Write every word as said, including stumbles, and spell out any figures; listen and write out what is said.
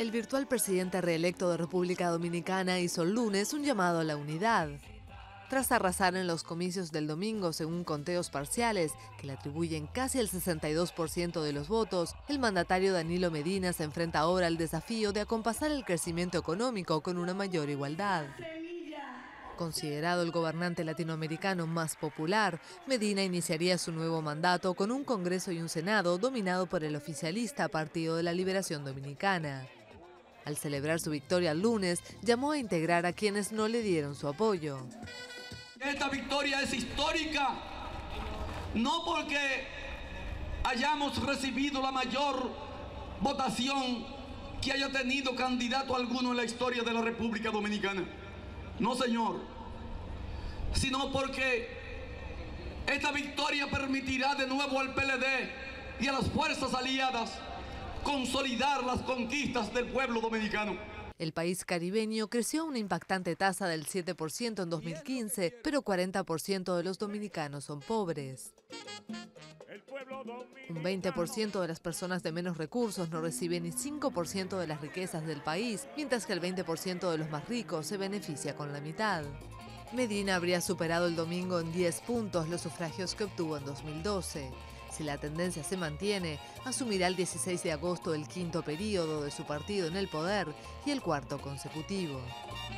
El virtual presidente reelecto de República Dominicana hizo el lunes un llamado a la unidad. Tras arrasar en los comicios del domingo según conteos parciales, que le atribuyen casi el sesenta y dos por ciento de los votos, el mandatario Danilo Medina se enfrenta ahora al desafío de acompasar el crecimiento económico con una mayor igualdad. Considerado el gobernante latinoamericano más popular, Medina iniciaría su nuevo mandato con un Congreso y un Senado dominado por el oficialista Partido de la Liberación Dominicana. Al celebrar su victoria el lunes, llamó a integrar a quienes no le dieron su apoyo. Esta victoria es histórica, no porque hayamos recibido la mayor votación que haya tenido candidato alguno en la historia de la República Dominicana. No, señor, sino porque esta victoria permitirá de nuevo al P L D y a las fuerzas aliadas consolidar las conquistas del pueblo dominicano. El país caribeño creció a una impactante tasa del siete por ciento en dos mil quince, pero cuarenta por ciento de los dominicanos son pobres. Un veinte por ciento de las personas de menos recursos no reciben ni cinco por ciento de las riquezas del país, mientras que el veinte por ciento de los más ricos se beneficia con la mitad. Medina habría superado el domingo en diez puntos los sufragios que obtuvo en dos mil doce. Si la tendencia se mantiene, asumirá el dieciséis de agosto el quinto periodo de su partido en el poder y el cuarto consecutivo.